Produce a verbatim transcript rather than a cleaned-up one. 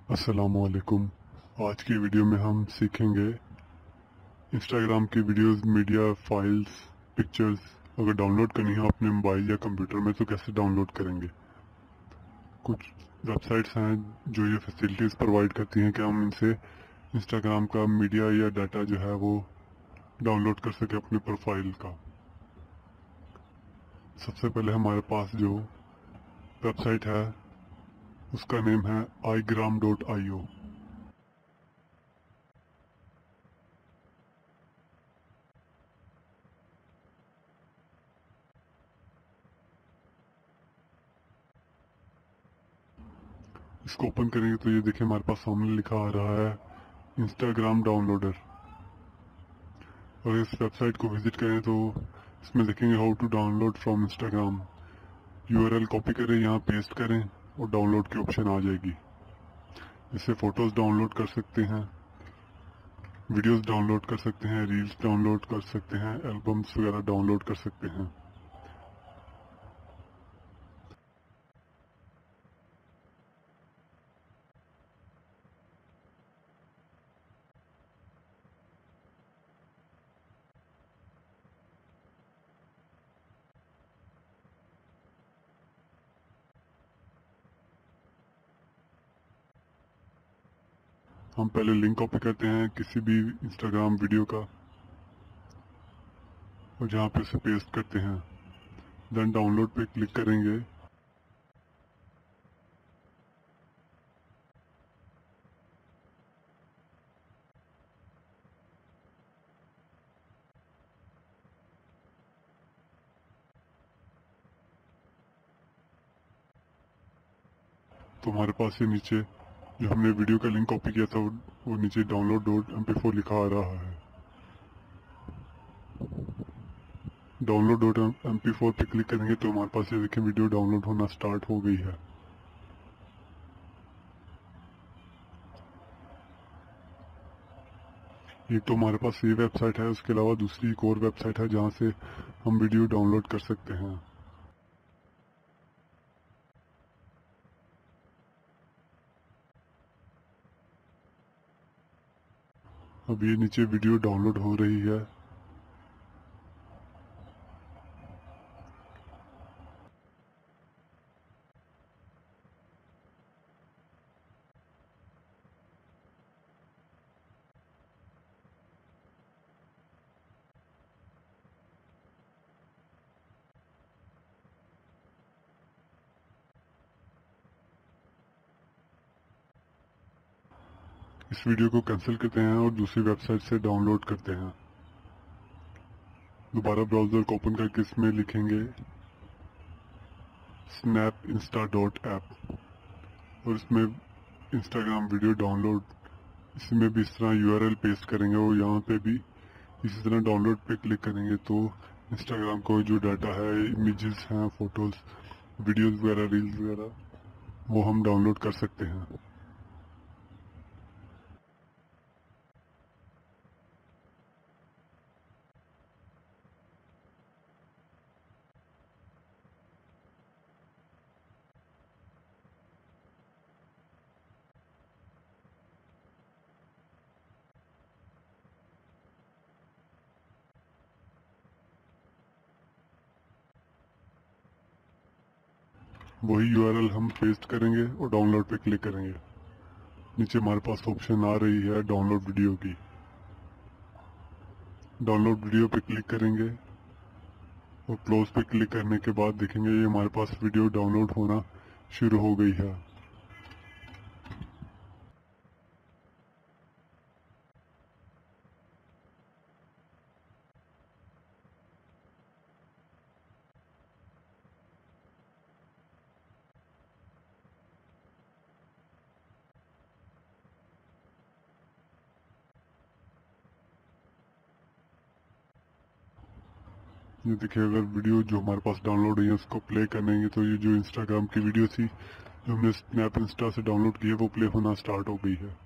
अस्सलामुअलैकुम। आज की वीडियो में हम सीखेंगे इंस्टाग्राम की वीडियोस, मीडिया फाइल्स, पिक्चर्स अगर डाउनलोड करनी हो अपने मोबाइल या कंप्यूटर में तो कैसे डाउनलोड करेंगे। कुछ वेबसाइट्स हैं जो ये फैसिलिटीज़ प्रोवाइड करती हैं कि हम इनसे इंस्टाग्राम का मीडिया या डाटा जो है वो डाउनलोड कर सके अपने प्रोफाइल का। सबसे पहले हमारे पास जो वेबसाइट है उसका नेम है आई ग्राम डॉट आई ओ। इसको ओपन करेंगे तो ये देखिए हमारे पास सामने लिखा आ रहा है इंस्टाग्राम डाउनलोडर। और इस वेबसाइट को विजिट करें तो इसमें देखेंगे how to download from Instagram. URL copy करें, यहाँ पेस्ट करें और डाउनलोड की ऑप्शन आ जाएगी। इससे फ़ोटोज़ डाउनलोड कर सकते हैं, वीडियोस डाउनलोड कर सकते हैं, रील्स डाउनलोड कर सकते हैं, एल्बम्स वगैरह डाउनलोड कर सकते हैं। हम पहले लिंक कॉपी करते हैं किसी भी इंस्टाग्राम वीडियो का और जहाँ पे उसे पेस्ट करते हैं। देन डाउनलोड पे क्लिक करेंगे। तो हमारे पास ये नीचे जो हमने वीडियो का लिंक कॉपी किया था वो, वो नीचे download dot M P four लिखा आ रहा है। Download dot M P four पे क्लिक करेंगे तो हमारे पास ये देखिए वीडियो डाउनलोड होना स्टार्ट हो गई है। एक तो हमारे पास ये वेबसाइट है, उसके अलावा दूसरी एक और वेबसाइट है जहाँ से हम वीडियो डाउनलोड कर सकते हैं। अब ये नीचे वीडियो डाउनलोड हो रही है। इस वीडियो को कैंसिल करते हैं और दूसरी वेबसाइट से डाउनलोड करते हैं। दोबारा ब्राउज़र को ओपन करके इसमें लिखेंगे स्नैप इंस्टा डॉट ऐप और इसमें इंस्टाग्राम वीडियो डाउनलोड, इसमें भी इस तरह यूआरएल पेस्ट करेंगे और यहाँ पे भी इसी तरह डाउनलोड पे क्लिक करेंगे तो इंस्टाग्राम को जो डाटा है, इमेजेस हैं, फोटोज़, वीडियोज़ वगैरह, रील्स वगैरह वो हम डाउनलोड कर सकते हैं। वही यूआरएल हम पेस्ट करेंगे और डाउनलोड पे क्लिक करेंगे। नीचे हमारे पास ऑप्शन आ रही है डाउनलोड वीडियो की। डाउनलोड वीडियो पे क्लिक करेंगे और क्लोज पे क्लिक करने के बाद देखेंगे ये हमारे पास वीडियो डाउनलोड होना शुरू हो गई है। ये देखिए अगर वीडियो जो हमारे पास डाउनलोड हुई है उसको प्ले करेंगे तो ये जो इंस्टाग्राम की वीडियो थी जो हमने स्नैप इंस्टा से डाउनलोड की है वो प्ले होना स्टार्ट हो गई है।